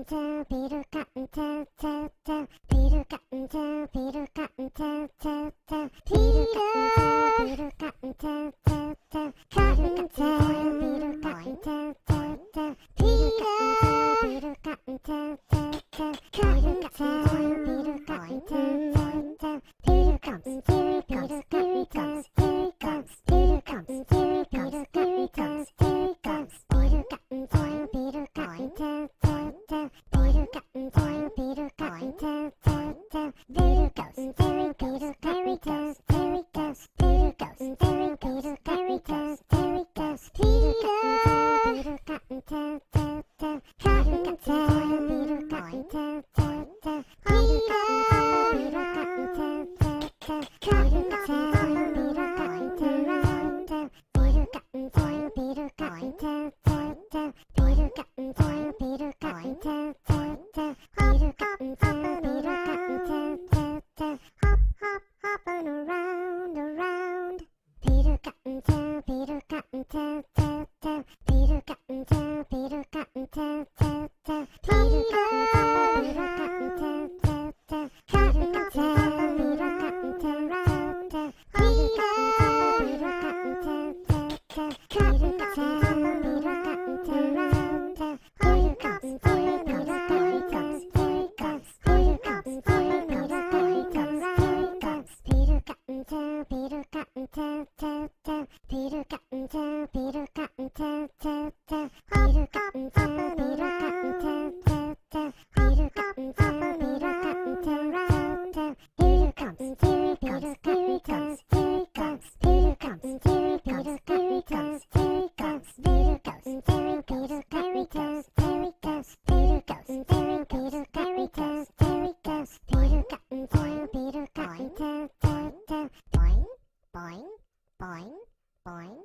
Cottontail, Peter Cottontail, tail, tail. Peter Cottontail, Peter Cottontail, tail, tail. Peter Cottontail, Peter Cottontail, tail, tail. Cottontail, Peter Cottontail, tail, tail. Peter Cottontail, Peter Cottontail, tail, tail. Cottontail, Peter Cottontail, tail, tail. Peter Cottontail, Peter Cottontail, tail, tail. Peter Cottontail, Peter Cottontail, tail, tail. Peter Cottontail, Peter Cottontail, tail, tail. Peter Cottontail, Peter Cottontail, tail, tail. Peter Cottontail, Peter Cottontail, tail, tail. Peter Cottontail, Peter Cottontail, tail, tail. Peter Cottontail, Peter Cottontail, tail, tail. Cottontail, Peter Cottontail, tail, tail. Peter Cottontail, Peter Cottontail, tail, tail. Cottontail, Peter Cottontail, tail. Peter Cottontail, Peter Cottontail, tail, tail. Peter Cottontail, Peter Cottontail, tail, tail. Peter Cottontail, Peter Cottontail, tail, tail. Hop, hop, hopping around, around. Peter Cottontail, Peter Cottontail, tail, tail. Peter Cottontail, Peter Cottontail, tail, tail. Peter Cottontail, Peter Cottontail, tail, tail. Cottontail, Peter Cottontail, round, tail. Peter Cottontail, Peter Cottontail, tail, tail. Cottontail, Peter Cottontail, round, tail. Peter Cottontail, Peter Cottontail, tail, tail. Peter Cottontail, Peter Cottontail, round, tail. Peter Cottontail, Peter Cottontail, tail, tail. Peter Cottontail, Peter Cottontail, tail, tail. Peter Cottontail, Peter Cottontail, tail, tail. Peter Cottontail, Peter Cottontail, round, tail. Peter Cottontail, Peter Cottontail, tail, tail. Peter Cottontail, Peter Cottontail, tail, tail. Peter Cottontail, Peter Cottontail, tail, tail. Peter Cottontail, Peter Cottontail, tail, tail. Peter Cottontail, Peter Cottontail, tail, tail. Boing, boing, boing, boing.